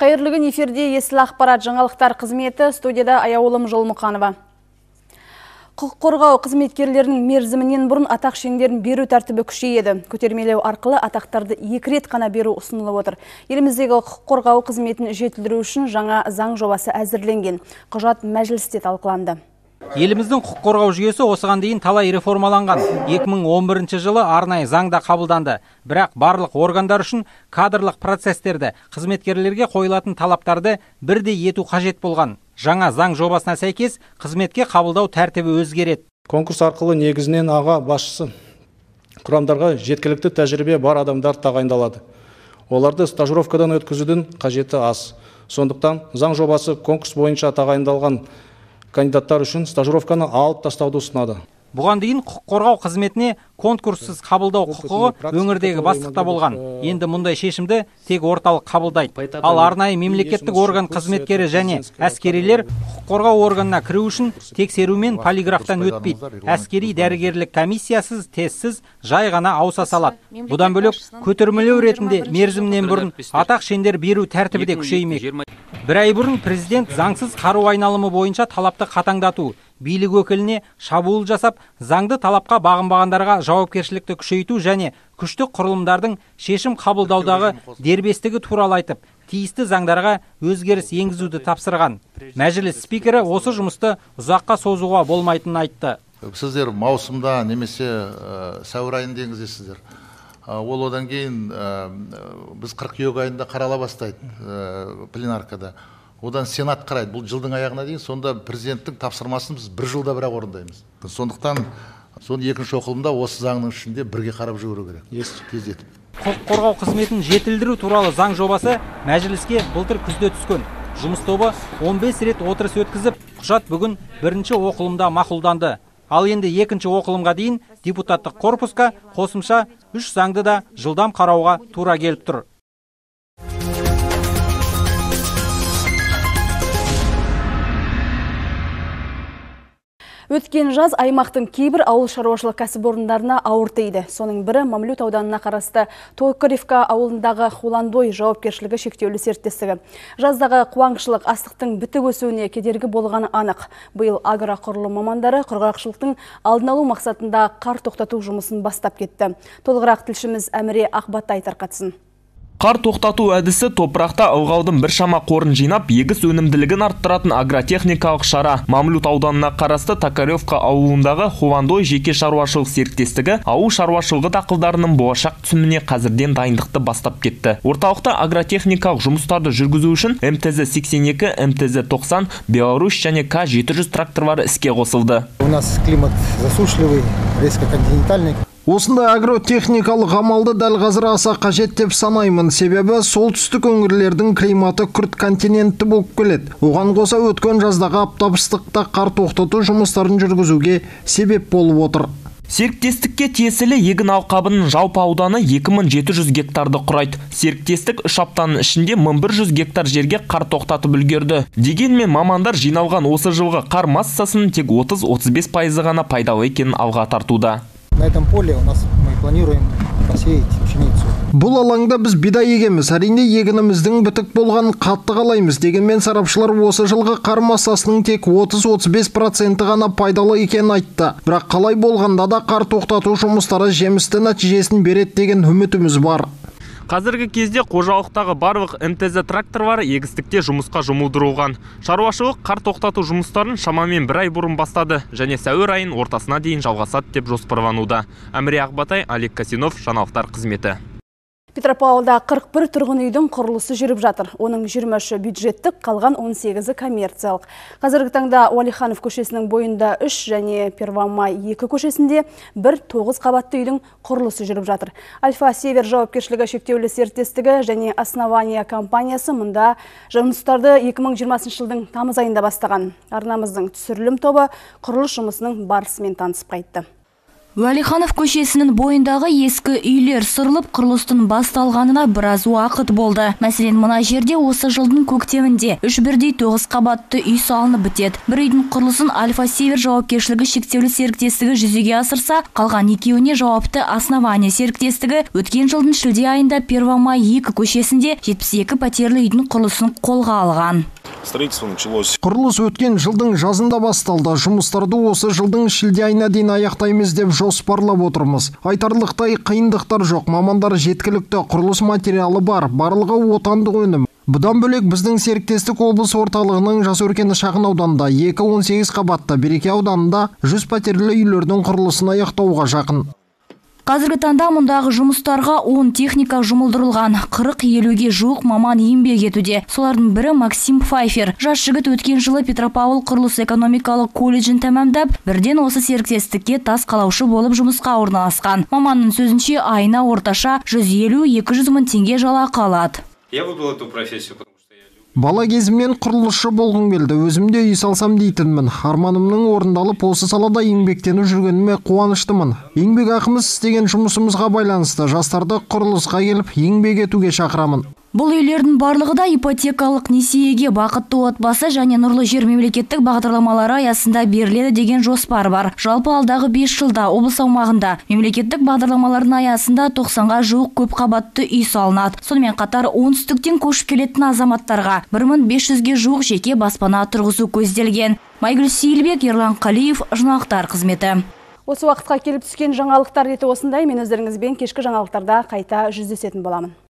Қайырлы күн, эфирде Есіл ақпарат жаңалықтар қызметі, студияда Аяулым Жолмұқанова. Құқық қорғау қызметкерлерінің мерзімінен бұрын атақ шендерін беру тәртібі күшейеді. Көтермелеу арқылы атақтарды 2 рет қана беру ұсынылып отыр. Еліміздегі құқық қорғау қызметін жетілдіру үшін жаңа заң жобасы әзірленген. Құжат мәжілісте талқыланды. Еліміздің құқық қорғау жүйесі осыған дейін талай реформаланған. 2011 жылы арнайы заңда қабылданды. Бірақ барлық органдар үшін кадрлық процестерді, қызметкерлерге қойылатын талаптарды бірдей ету қажет болған. Жаңа заң жобасына сәйкес қызметке қабылдау тәртібі өзгереді. Конкурс арқылы негізінен аға басшысы құрамдарға жеткілікті тәжірибе бар адамдар тағайындалады. Оларды стажировкадан өткізудің қажеті аз. Сондықтан заң жобасы конкурс бойынша тағайындалған кандидаттар үшін стажировканы алып тастауды ұсынады. Бұған дейін құқық қорғау қызметіне конкурссыз қабылдау құқығы өңірдегі бастықта болған. Енді мұндай шешімді тек орталық қабылдайды. Ал арнайы мемлекеттік орган қызметкері және әскерилер құқық қорғау органына кіру үшін тексерумен полиграфтан өтпейді. Әскери дәрігерлік комиссиясыз, тестсіз жай ғана ауыса салады. Бұдан бөлек көтермелеу ретінде мерзімнен бұрын атақ шендер беру тәртібі де күшеймек. Бір ай бұрын президент заңсыз қару айналымы бойынша талапты қатаңдату, билік өкіліне шабуыл жасап, заңды талапқа бағынбағандарға жауапкершілікті күшейту және күшті құрылымдардың шешім қабылдаудағы дербестігі туралы айтып, тиісті заңдарға өзгеріс енгізуді тапсырған. Мәжіліс спикері осы жұмысты ұзаққа созуға болмайтынын айтты. Сіздер маусымда немесе сәуір айында енгізесіздер. Ол одан кейін біз қыркүйек айында қарала бастайды пленаркада. Одан сенат қарайды. Бұл жылдың аяғына дейін, сонда президенттің тапсырмасын біз бір жылда бірақ орындаймыз. Сондықтан соны екінші оқылымда осы заңның ішінде бірге қарап жүру керек. Тездетіп. Құқық қорғау қызметін жетілдіру туралы заң жобасы мәжіліске былтыр күзде түскен. Жұмыс тобы 15 рет отырыс өткізіп, құжат бүгін бірінші оқылымда мақұлданды. Ал енді екінші оқылымға дейін депутаттық корпусқа қосымша 3 заңды да жылдам қарауға тура келіп тұр. Өткен жаз аймақтың кейбір ауыл шаруашылық кәсіпорындарына ауыр тиді. Соның бірі Мамлют ауданына қарасты Токаревка ауылындағы Хуландой жауапкершілігі шектеулі серіктестігі. Жаздағы қуаңшылық астықтың бітік өсуіне кедергі болғаны анық. Биыл агроқұрылым мамандары құрғақшылықтың алдын алу мақсатында қар тоқтату жұмысын бастап кетті. Толығырақ тілшіміз Әміре Ақбаттай тарқатсын. Қар тоқтату әдісі топырақта ылғалдың біршама қорын жинап, егіс өнімділігін арттыратын агротехникалық шара. Мамлют ауданына қарасты Токаревка ауылындағы Хуландой жеке шаруашылық серіктестігі ауыл шаруашылығы дақылдарының болашақ түсіміне қазірден дайындықты бастап кетті. Орталықта агротехникалық жұмыстарды жүргізу үшін МТЗ-82, МТЗ-90, Беларусь және К700 тракторлары іске қосылды. У нас климат засушливый, резко континентальный. Осындай агротехникалық амалды дәл қазір аса қажет деп санаймын, себебі солтүстік өңірлердің климаты күрт континентті болып келеді. Оған қоса өткен жаздағы аптап ыстықта қар тоқтату жұмыстарын жүргізуге себеп болып отыр. Серіктестікке тиесілі егін алқабының жалпы ауданы 2700 гектарды құрайды. Серіктестік 3 аптаның ішінде 1100 гектар жерге қар тоқтатып үлгерді. Дегенмен мамандар жиналған осы жылғы қар массасының тек 30-35% ғана пайдалы екенін алға тартуда. На этом поле мы планируем посеять пшеницу. Бұл алаңда біз бидай егеміз. Әрине егініміздің бітік болған қатты қалаймыз. Дегенмен сарапшылар осы жылғы қар массасының тек 30-35% ғана пайдалы екенін айтты. Бірақ қалай болғанда да қар тоқтату жұмыстары жемісті нәтижесін береді деген үмітіміз бар. Қазіргі кезде қожалықтағы барлық МТЗ тракторлары егістікте жұмысқа жұмылдырылған. Шаруашылық қар тоқтату жұмыстарын шамамен 1 ай бұрын бастады және сәуір айын ортасына дейін жалғасады деп жоспарлануда. Әміре Ақбатай, Олег Касинов, жаңалықтар қызметі. Петропавлда 41 тұрғын үйдің құрылысы жүріп жатыр. Оның 23-і бюджеттік, қалған 18-і коммерциялық. Қазіргі таңда Уәлиханов көшесінің бойында 3 және Первомай 2 көшесінде 9 қабатты үйдің құрылысы жүріп жатыр. Альфа-Север жауапкершілігі шектеулі серіктестігі және Основания компаниясы мұнда жұмыстарды 2020 жылдың тамыз айында бастаған. Арнамыздың түсірілім тобы құрылыс жұмысының барысымен танысып қайтты. Уәлиханов көшесінің бойындағы ескі үйлер сырылып, құрылыстың басталғанына біраз уақыт болды. Мәселен, мына жерде осы жылдың көктемінде 3,9 қабатты үй салынып бітеді. Бір үйдің құрылысын Альфа Север жауапкершілігі шектеулі серіктестігі жүзеге асырса, қалған екеуіне жауапты Основание серіктестігі өткен жылдың шілде айында Первомай 2 көшесінде 72 пәтерлі үйдің құрылысын қолға алған. Құрылыс өткен жылдың жазында басталды. Жұмыстарды осы жылдың шілде айына дейін аяқтаймыз деп жоспарлап отырмыз. Айтарлықтай қиындықтар жоқ. Мамандар жеткілікті, құрылыс материалы бар, барлығы отандық өнім. Бұдан бөлек біздің серіктестік облыс орталығының Жасөркені шағын ауданында 2-18 қабатты, Береке ауданында 100 пәтерлі үйлердің құрылысын аяқтауға жақын. Қазіргі таңда мұндағы жұмыстарға 10 техника жұмылдырылған, 40-50-ге жуық маман еңбек етуде. Солардың бірі Максим Пфайфер. Жас жігіт өткен жылы Петропавл құрылыс экономикалық колледжін тәмамдап, бірден осы серіктестікке тас қалаушы болып жұмысқа орналасқан. Маманның сөзінше, айына орташа 150-200 мың теңге жалақы алады. Я выбрал эту профессию, Бала кезімнен құрылысшы болғым келді. Өзімде үй салсам дейтінмін. Арманымның орындалып, осы салада еңбектеніп жүргеніме қуаныштымын. Еңбек ақымыз істеген жұмысымызға байланысты жастарды құрылысқа келіп, еңбек етуге шақырамын. Бұл үйлердің барлығы да ипотекалық несиеге бақытты отбасы және нұрлы жер мемлекеттік бағдарламалары аясында беріледі деген жоспар бар. Жалпы алдағы 5 жылда облыс аумағында мемлекеттік бағдарламалардың аясында 90-ға жуық көп қабатты үй салынады. Сонымен қатар оңтүстіктен көшіп келетін азаматтарға 1500-ге жуық жеке баспана тұрғызу көзделген. Майгүл Сейілбек, Ерлан Қалиев, жаңалықтар қызметі. Осы уақытқа келіп түскен жаңалықтар реті осындай. Мен өздеріңізбен кешкі жаңалықтарда қайта жүздесетін боламын.